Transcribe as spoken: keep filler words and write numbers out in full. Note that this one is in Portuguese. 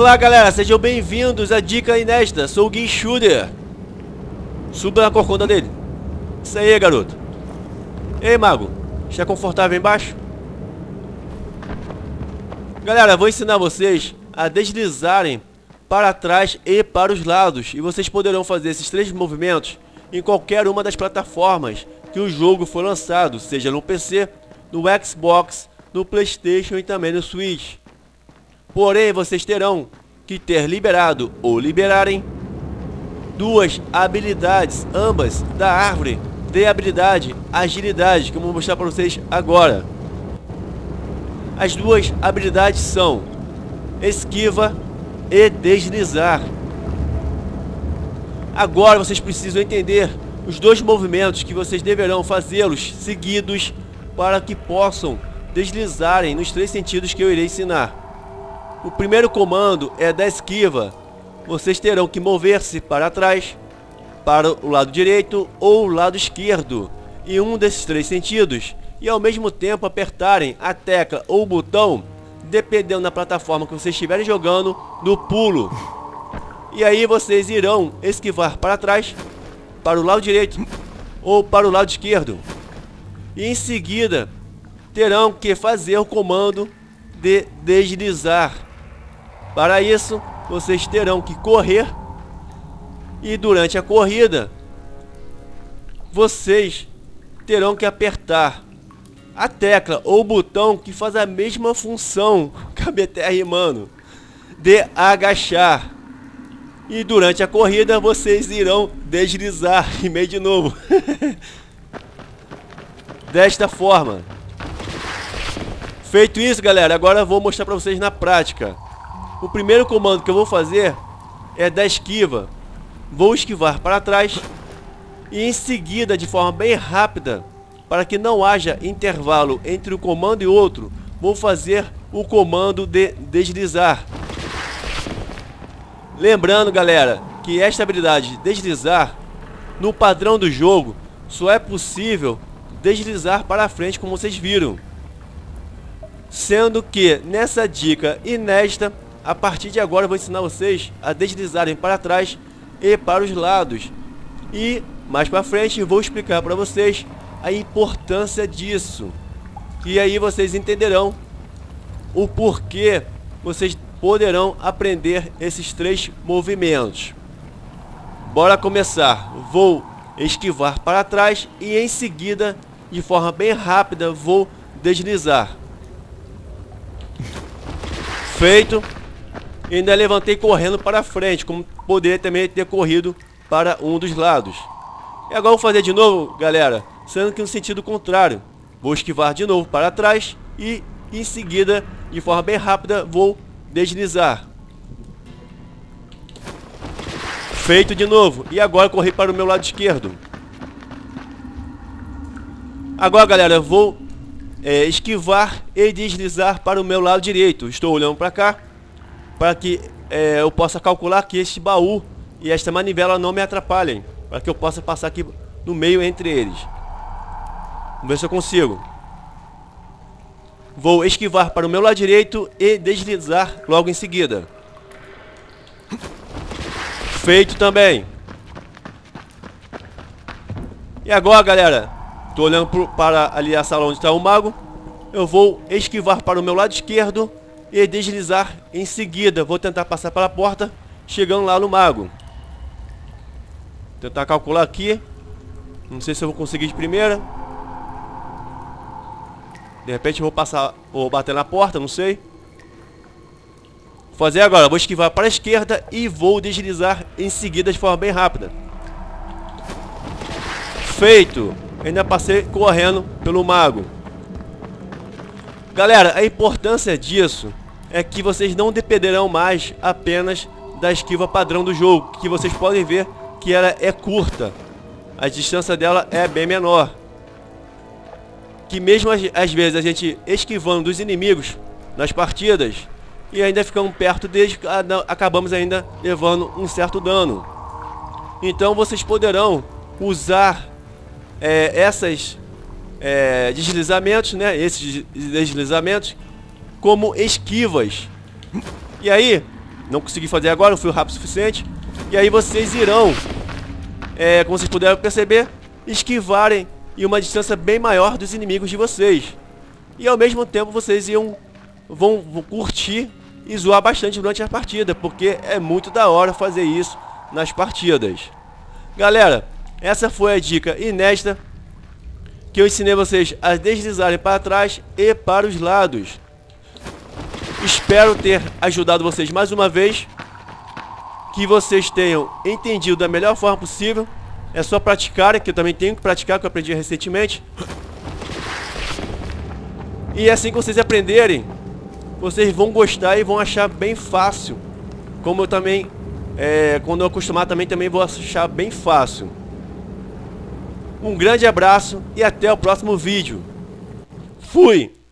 Olá galera, sejam bem-vindos à Dica Inédita, sou o Gui Shooter. Suba na corcunda dele. Isso aí, garoto. Ei, mago, está confortável embaixo? Galera, vou ensinar vocês a deslizarem para trás e para os lados. E vocês poderão fazer esses três movimentos em qualquer uma das plataformas que o jogo for lançado, seja no P C, no Xbox, no PlayStation e também no Switch. Porém, vocês terão que ter liberado ou liberarem duas habilidades, ambas da árvore de habilidade agilidade, que eu vou mostrar para vocês agora. As duas habilidades são esquiva e deslizar. Agora vocês precisam entender os dois movimentos que vocês deverão fazê-los seguidos para que possam deslizarem nos três sentidos que eu irei ensinar. O primeiro comando é da esquiva. Vocês terão que mover-se para trás, para o lado direito ou o lado esquerdo, em um desses três sentidos, e ao mesmo tempo apertarem a tecla ou o botão, dependendo da plataforma que vocês estiverem jogando, no pulo. E aí vocês irão esquivar para trás, para o lado direito ou para o lado esquerdo. E em seguida terão que fazer o comando de deslizar. Para isso, vocês terão que correr, e durante a corrida vocês terão que apertar a tecla ou o botão que faz a mesma função, cabe até rimando, de agachar. E durante a corrida vocês irão deslizar e meio de novo. Desta forma. Feito isso, galera, agora eu vou mostrar para vocês na prática. O primeiro comando que eu vou fazer é da esquiva. Vou esquivar para trás e em seguida, de forma bem rápida, para que não haja intervalo entre um comando e outro, vou fazer o comando de deslizar. Lembrando, galera, que esta habilidade deslizar, no padrão do jogo, só é possível deslizar para frente, como vocês viram. Sendo que nessa dica inédita, a partir de agora eu vou ensinar vocês a deslizarem para trás e para os lados. E mais para frente eu vou explicar para vocês a importância disso. E aí vocês entenderão o porquê vocês poderão aprender esses três movimentos. Bora começar. Vou esquivar para trás e em seguida, de forma bem rápida, vou deslizar. Feito. E ainda levantei correndo para frente, como poderia também ter corrido para um dos lados. E agora vou fazer de novo, galera, sendo que no sentido contrário. Vou esquivar de novo para trás e em seguida, de forma bem rápida, vou deslizar. Feito de novo. E agora corri para o meu lado esquerdo. Agora, galera, eu vou é, esquivar e deslizar para o meu lado direito. Estou olhando para cá, para que é, eu possa calcular que este baú e esta manivela não me atrapalhem, para que eu possa passar aqui no meio entre eles. Vamos ver se eu consigo. Vou esquivar para o meu lado direito e deslizar logo em seguida. Feito também. E agora, galera, estou olhando pro, para ali a sala onde está o mago. Eu vou esquivar para o meu lado esquerdo e deslizar em seguida. Vou tentar passar pela porta, chegando lá no mago. Tentar calcular aqui. Não sei se eu vou conseguir de primeira. De repente eu vou passar ou bater na porta, não sei. Vou fazer agora, vou esquivar para a esquerda e vou deslizar em seguida de forma bem rápida. Feito. Ainda passei correndo pelo mago. Galera, a importância disso é que vocês não dependerão mais apenas da esquiva padrão do jogo, que vocês podem ver que ela é curta. A distância dela é bem menor. Que mesmo às vezes a gente esquivando dos inimigos nas partidas e ainda ficamos perto deles, acabamos ainda levando um certo dano. Então vocês poderão usar é, essas é, deslizamentos, né, esses deslizamentos como esquivas. E aí não consegui fazer agora, não fui rápido o suficiente. E aí vocês irão, é, como vocês puderam perceber, esquivarem em uma distância bem maior dos inimigos de vocês. E ao mesmo tempo vocês iam, vão, vão curtir e zoar bastante durante a partida, porque é muito da hora fazer isso nas partidas. Galera, essa foi a dica inédita que eu ensinei vocês a deslizarem para trás e para os lados. Espero ter ajudado vocês mais uma vez, que vocês tenham entendido da melhor forma possível. É só praticar, que eu também tenho que praticar, que eu aprendi recentemente. E assim que vocês aprenderem, vocês vão gostar e vão achar bem fácil. Como eu também, é, quando eu acostumar também, também vou achar bem fácil. Um grande abraço e até o próximo vídeo. Fui!